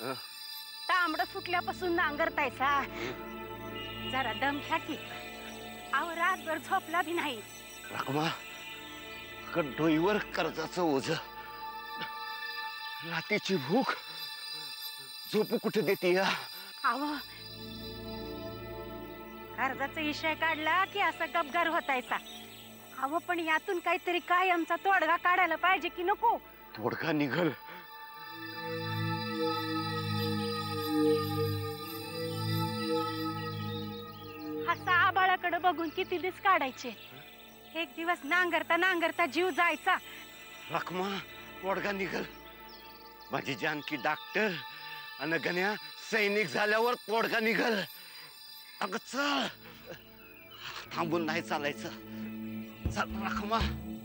तांबड फुटल्यापासून नांगरतायसा जरा दम घ्या की अहो रातभर झोपला बी नाही रखमा डोईवर कर्जाचं ओझ रात्रीची भूक झोपू कुठे देते अहो कर्जाचा विषय काढला की असा गपगार होतायचा अहो पण यातून काहीतरी काय आमचा तोडगा काढायला पाहिजे की नको तोडगा निघल असा आबाळाकडे बघून किती दिवस काढायचे एक दिवस नांगरता नांगरता जीव जायचा रखमा तोडगा निघल माझी जानकी डॉक्टर आणि गण्या सैनिक झाल्यावर तोडगा निघल अगं चल थांबून नाही चालायचं चल रखमा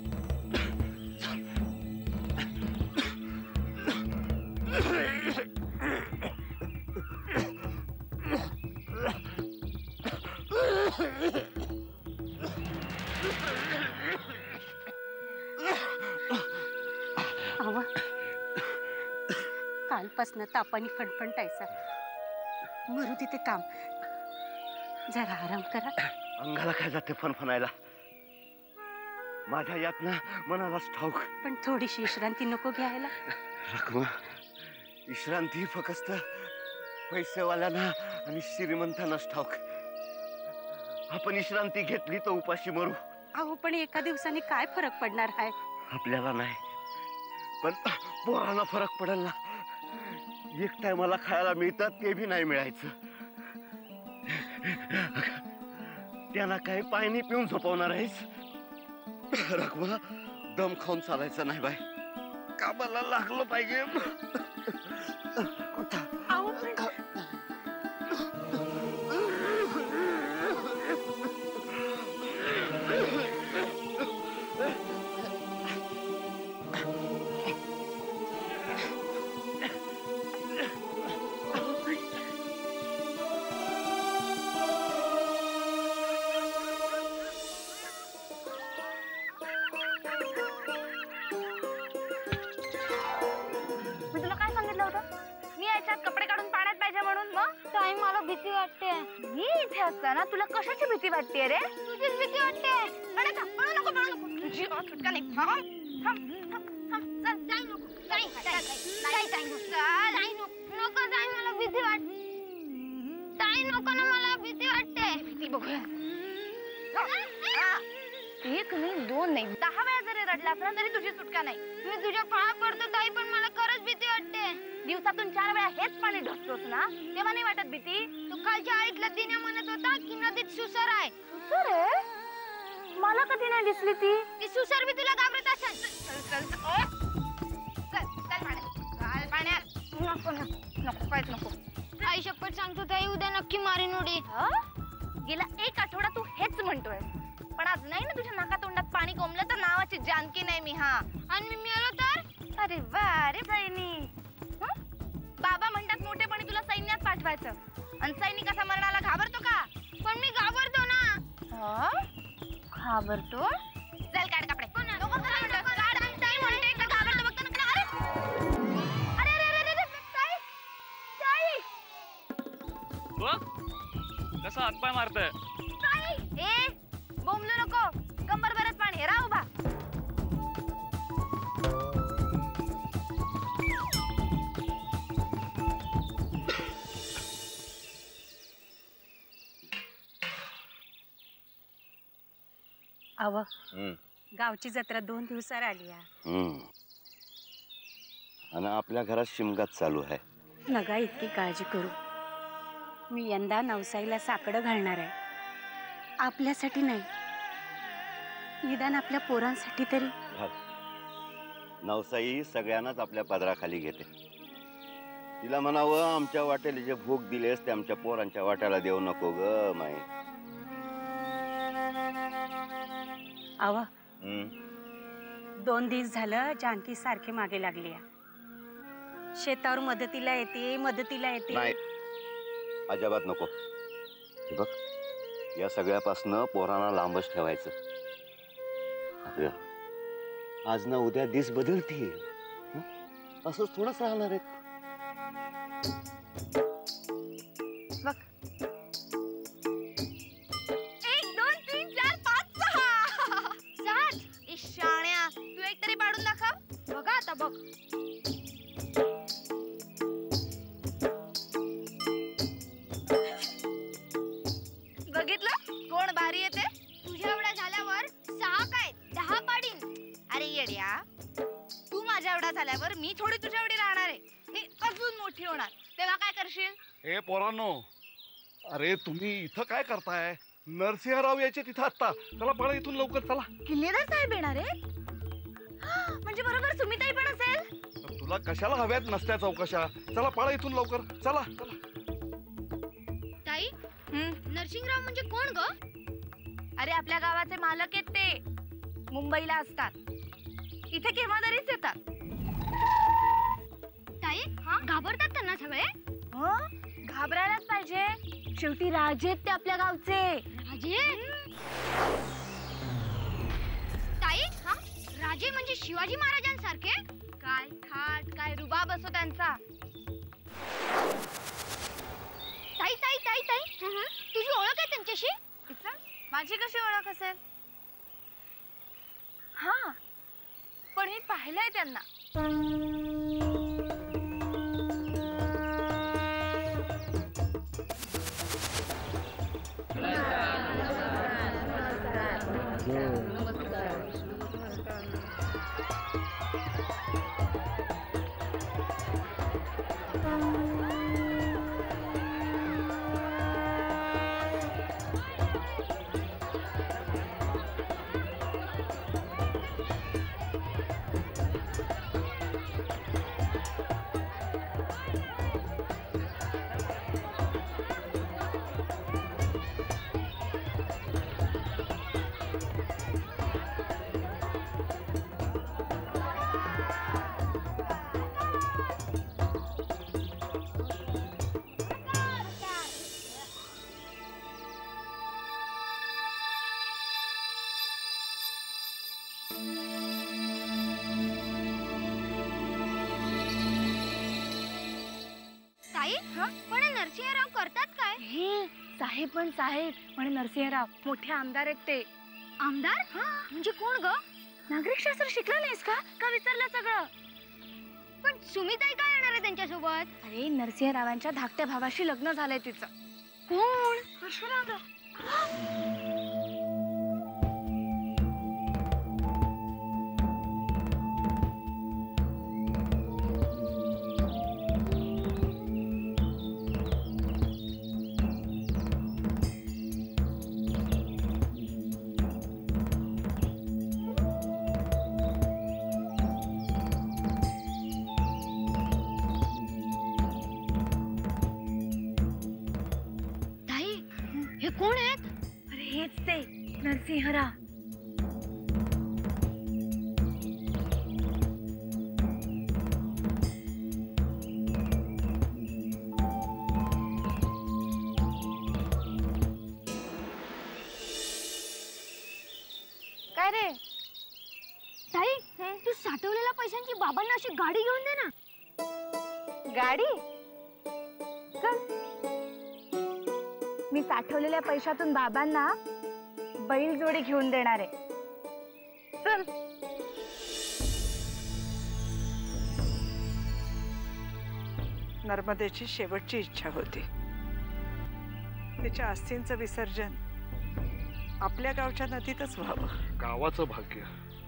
कालपासनं तापानी फणफणटायचा मरू तिथे काम जरा आराम करा अंगाला काय जाते फणफणायला माझ्या यातना मनालाच ठाऊक पण थोडीशी विश्रांती नको घ्यायला रखमा विश्रांती फक्त पैसेवाल्यांना आणि श्रीमंतांनाच ठाऊक आपण विश्रांती घेतली तर उपाशी मरू अहो पण एका दिवसाने काय फरक पडणार आहे आपल्याला नाही पण पोरांना फरक पडेल ना एक टायमाला खायला मिळतात ते भी नाही मिळायचं त्यांना काय पाणी पिऊन झोपवणार आहेस रखमा दम खाऊन चालायचं नाही बाय कामाला लागलं पाहिजे भीती वाटते मी इथे असताना तुला कशाची भीती वाटते रे तुझीच भीती वाटते अरे पळू नको तुझी सुटका नाही नको जाय मला भीती वाटते ताई नको ना मला भीती वाटते भीती बघूया एक नाही दोन नाही 10 वेळा जरी रडलास ना तरी तुझी सुटका नाही मी तुझ्या पाया पडतो ताई पण मला खरंच भीती वाटते दिवसातून 4 वेळा हेच पाणी ढोसतोस ना तेव्हा नाही वाटत भीती तू कालच्या आईतला दिन्या म्हणत होता की नदीत सुसर आहे सुसर आहे मला कधी नाही दिसली ती सुसर बी तुला घाबरत असेल चल पाण्यात नको काहीच नको आई शपथ सांगतो ताई उद्या नक्की मारीन उडी गेला 1 आठवडा तू हेच म्हणतोय पण आज नाही ना तुझ्या नाकातोंडात पाणी कोंबलं तर नावाची जानकी नाही मी आणि मी मेलो तर अरे वा रे बहिणी बाबा म्हणतात मोठेपणी तुला सैन्यात पाठवायचं आणि सैनिक असा मरणाला घाबरतो का पण मी घाबरतो ना घाबरतो चल काढ कपडे कसा हातपाय मारतोय ए बोंबलू नको कंबर भरत पाणी राह उभा अव गावची जत्रा 2 दिवसावर आली आणि आपल्या घरात शिमगात चालू आहे नका इतकी काळजी करू मी यंदा नवसाईला साकडं घालणार आहे आपल्यासाठी नाही निदान आपल्या पोरांसाठी तरी नवसाई सगळ्यांनाच आपल्या पदराखाली घेते तिला म्हणावं आमच्या वाट्याला जे भूक दिलेस ते आमच्या पोरांच्या वाट्याला देऊ नको ग माई आवा 2 दिवस झालं जानकी सारखे मागे लागली शेतावर मदतीला येते नाही अजिबात नको बघ या सगळ्यापासनं पोरांना लांबच ठेवायचं आज ना उद्या दिस बदलतील असंच थोडंच राहणार आहेत बघ 1 2 3 4 5 6 7 ईशाण्या तू एक तरी पाडून दाखव बघा आता बघ बघितलं कोण भारी येते तुझ्या एवढा झाल्यावर 6 काय 10 पाडीन अरे येड्या तू माझ्या एवढा झाल्यावर मी थोडी तुझ्या एवढी राहणार आहे मी अजून मोठी होणार तेव्हा काय करशील ए पोरांनो अरे तुम्ही इथं काय करताय नरसिंहराव यायचे तिथं आता चला पळा इथून लवकर चला किल्लेदार साहेब येणार आहेत म्हणजे बरोबर सुमिताई पण असेल तुला कशाला हव्यात नसत्या चौकशा चला पळा इथून लवकर चला चला ताई नरसिंहराव म्हणजे कोण ग अरे आपल्या गावाचे मालक आहेत ते मुंबईला असतात इथे केव्हा तरीच येतात ताई घाबरतात त्यांना सगळे घाबरायलाच पाहिजे शेवटी राजे आहेत ते आपल्या गावचे राजे ताई राजे म्हणजे शिवाजी महाराजांसारखे काय थाट काय रुबाब असो त्यांचा ताई ताई ताई ताई तुझी ओळख आहे त्यांच्याशी माझी कशी ओळख असेल हा पण मी पाहिलंय त्यांना पण नरसिंहराव करतात काय हे साहेब पण साहेब म्हणे नरसिंहराव मोठे आमदार आहेत ते आमदार म्हणजे कोण ग नागरिक शास्त्र शिकला नाहीस का विसरलं सगळं पण सुमिताई काय येणार आहे त्यांच्यासोबत अरे नरसिंहरावांच्या धाकट्या भावाशी लग्न झालंय तिचं कोण परशुरामराव कोण आहेत अरे हेच ते नरसिंहराव काय रे ताई तू साठवलेल्या पैशांची बाबांना अशी गाडी घेऊन दे ना गाडी चल मी साठवलेल्या पैशातून बाबांना बैल जोडी घेऊन देणार आहे चल नर्मदेची शेवटची इच्छा होती तिच्या अस्थींचं विसर्जन आपल्या गावच्या नदीतच व्हावं गावाचं भाग्य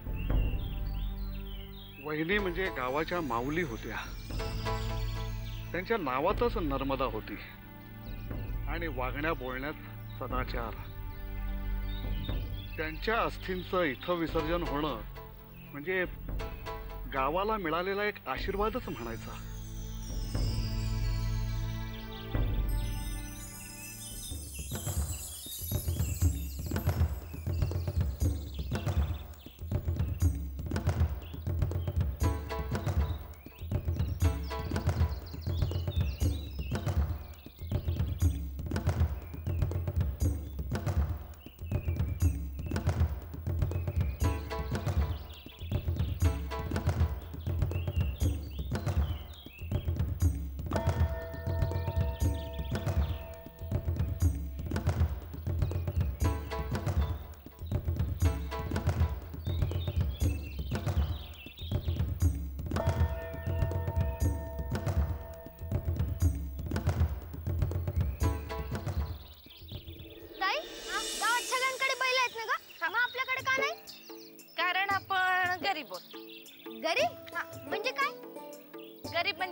वहिनी म्हणजे गावाच्या माऊली होत्या त्यांच्या नावातच नर्मदा होती आणि वागण्या बोलण्यात सदाचार त्यांच्या अस्थींचं इथं विसर्जन होणं म्हणजे गावाला मिळालेला एक आशीर्वादच म्हणायचा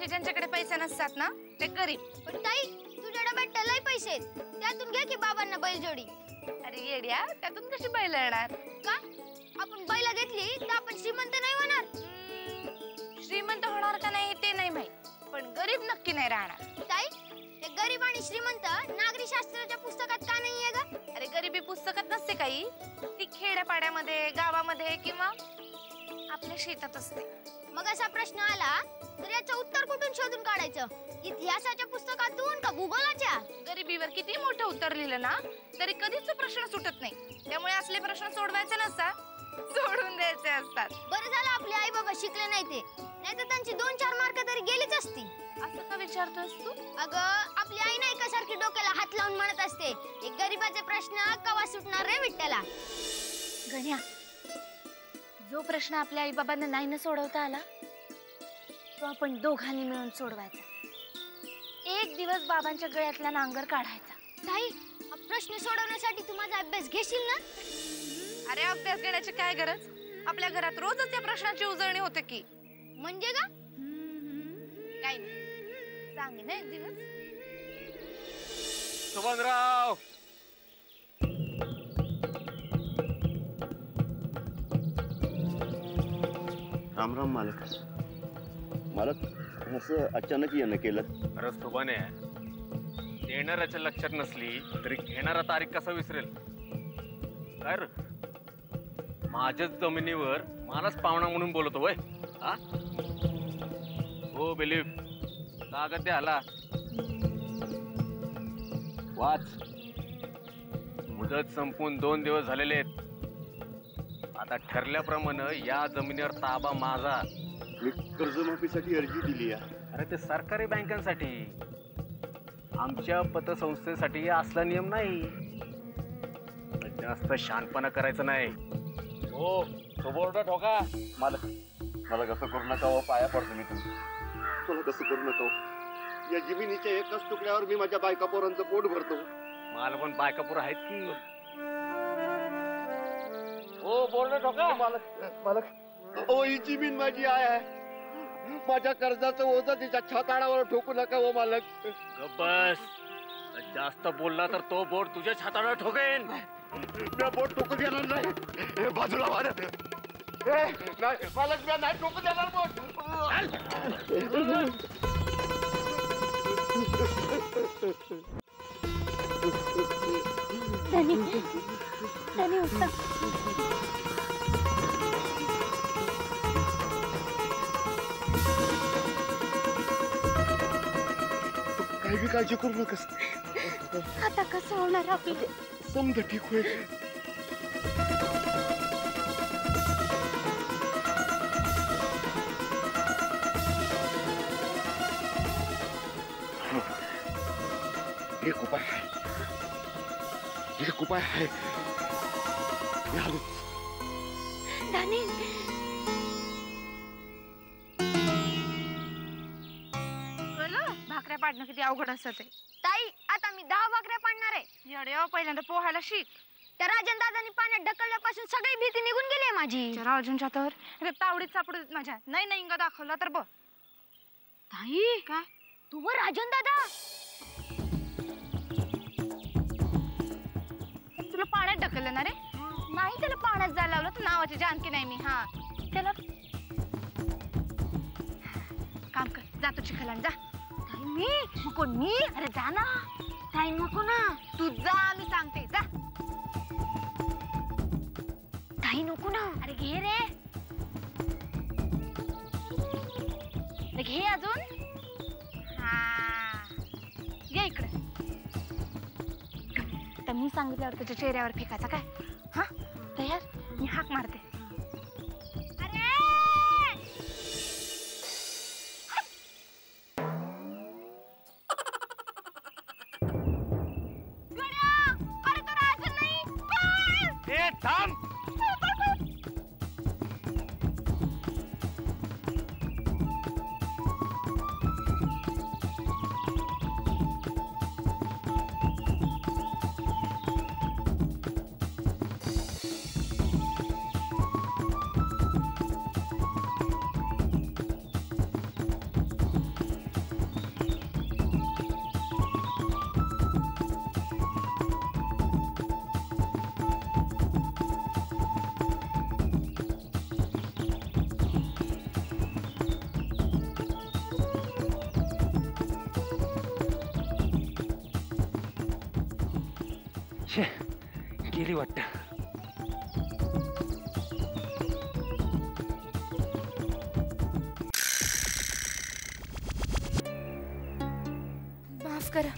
ज्यांच्याकडे पैसे नसतात ना ते गरीब. पण ताई तुझ्या डब्यात लय पैसे आहेत, त्यातून घे की बाबांना बैलजोडी. अरे येड्या, त्यातून कशी बैल येणार? का आपण बैल घेतली तर आपण श्रीमंत नाही होणार? श्रीमंत होणार का नाही ते नाही माहित, पण गरीब नक्की नाही राहणार. ताई ते गरीब आणि श्रीमंत नागरी शास्त्राच्या पुस्तकात का नाहीये ग? अरे गरिबी पुस्तकात नसते काही, ती खेड्यापाड्यामध्ये, गावामध्ये किंवा आपल्या शेतात असते. मग असा प्रश्न आला तर याचं उत्तर कुठून शोधून काढायचं? इतिहासाच्या पुस्तकातून का भूगोलाच्या? गरिबीवर किती मोठं उत्तर लिहिलं ना तरी कधीच तो प्रश्न सुटत नाही. त्यामुळे असले प्रश्न सोडवायचे नसतात, सोडून द्यायचे असतात. बरं झालं आपले आई बाबा शिकले नाही ते, नाहीतर त्यांची 2-4 मार्क तरी गेलीच असती. असं का विचारतोस तू? अगं आपली आई नाही का सारखी डोक्याला हात लावून म्हणत असते, एक गरीबाचे प्रश्न कवा सुटणार रे विठ्ठला. गण्या, जो प्रश्न आपल्या आई बाबांना नाही न सोडवता आला तो आपण दोघांनी मिळून सोडवायचा. एक दिवस बाबांच्या गळ्यातला नांगर काढायचा. ताई हा प्रश्न सोडवण्यासाठी तू माझा अभ्यास घेशील ना? अरे अभ्यास घेण्याची काय गरज? आपल्या घरात रोजच या प्रश्नाची उजळणी होते की. म्हणजे का? काही नाही, सांगे ना एक दिवस. सुभानराव, राम राम मालक. मालक असं अचानक येणं केलं? अरे सुभाने, देणाऱ्याच्या लक्षात नसली तरी घेणारा तारीख कसा विसरेल? काय रे, माझ्याच जमिनीवर मलाच पाहुणा म्हणून बोलतो वय? हा हो बिलीफ, कागद द्या आला वाच. मुदत संपून 2 दिवस झालेले आहेत. आता ठरल्याप्रमाणे या जमिनीवर ताबा माझा. मी कर्जमाफीसाठी अर्जी दिली आहे. अरे ते सरकारी बँकांसाठी, आमच्या पतसंस्थेसाठी असला नियम नाही. जास्त शहाणपणा करायचं नाही. हो तो बोर्ड ठोका. मालक मला कसं करू नका हो, पाया पडतो मी तुमचं. मला कसं करू नका हो. या जमिनीच्या एकाच तुकड्यावर मी माझ्या बायका पोरांचं पोट भरतो. मला पण बायका पोरं आहेत की. हो बोर्ड ठोका. मालक मालक ओ, ही जमीन माझी आहे. माझ्या कर्जाचं ओझं तिच्या छाताडावर ठोकू नका हो मालक. बस, जास्त बोलला तर तो बोर्ड तुझ्या छातावर ठोकेन. मी बोट ठोकू देणार नाही. बाजूला मालक. नाही मालक, मी नाही ठोकू देणार बोट. धनी उत्तर. काही बी काळजी करू नकस. आता कसं होणार आपलं? समजा ठीक होईल. एक उपाय आहे. एक उपाय आहे. धनी भाकऱ्या पाडणं किती अवघड असतं ते. ताई आता मी 10 भाकऱ्या पाडणार आहे. एवढे पहिल्यांदा पोहायला शिक. त्या राजन दादांनी पाण्यात ढकलल्यापासून सगळी भीती निघून गेली माझी. जरा अजूनच्या तर तावडीत सापडू माझ्या. नाही नाही इंगा दाखवला तर बघ. ताई काय तू व राजन दादा तुला पाण्यात ढकललं ना रे? नाही त्याला पाण्यात जायला लावलं. तर नावाची जानकी नाही मी. हा त्याला काम कर, जातो चिखलान जा. मी नको मी. अरे जा ना. ताई नको ना, तू जा, मी सांगते जा. ताई नको ना. अरे घे रे, घे अजून. हा घे इकडे. तर मी सांगितल्यावर तुझ्या चेहऱ्यावर फेकायचा काय? हा तयार? मी हाक मारते. थांब. गेली वाटत. माफ करा.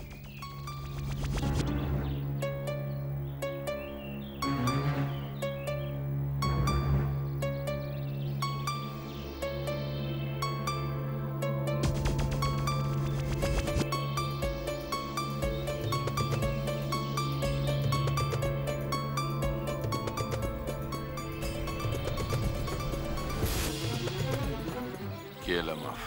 केलं माफ.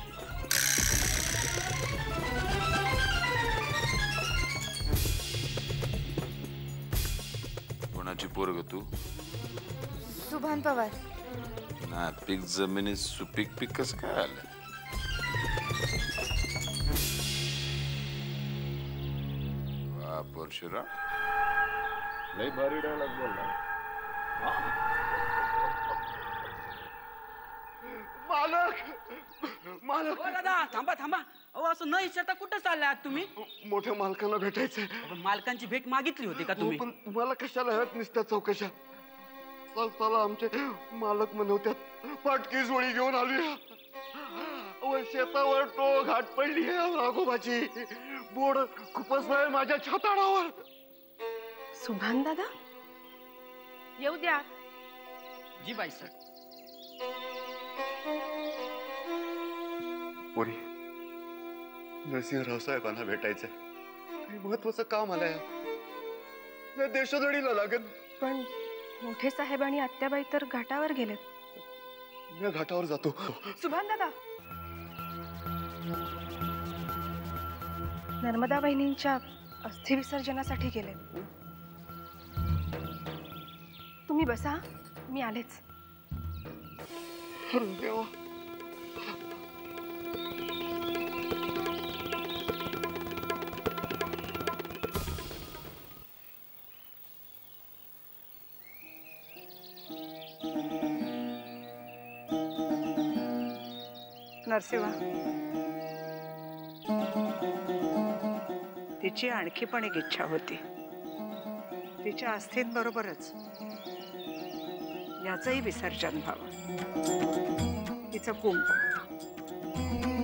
कोणाची पोरग तू? सुभान पवार. नापीक जमिनीत सुपीक पीक कसं काय आलं? वा परशुराम, लय भारी डायलॉग बोलला. मालक मालक दादा थांबा थांबा. अहो असं न विचारता कुठं चाललाय आहात तुम्ही? मोठ्या मालकांना भेटायचंय. मालकांची भेट मागितली होती का तुम्ही? पण तुम्हाला कशाला हट निसत्या चौकशा? चला आमचे मालक म्हणवत्यात पाटकी जोडी घेऊन आली. शेतावर तो घाट पडली राघोबाची. बोड खुपसलाय माझ्या छाताडावर. सुभान दादा येऊ द्या. जी बाई सर. पोरी, नरसिंहराव साहेबांना भेटायचंय. काही महत्वाचं काम आलंय. देशोधडीला लागेल. पण मोठे साहेब आणि आत्याबाई तर घाटावर गेलेत. मी घाटावर जातो. सुभान दादा, नर्मदा बहिणींच्या अस्थि विसर्जनासाठी गेलेत. तुम्ही बसा, मी आलेच. देवा. नरसिंहा, तिची आणखी पण एक इच्छा होती. तिच्या अस्थींबरोबरच याचंही विसर्जन व्हावं. तिचं कुंकू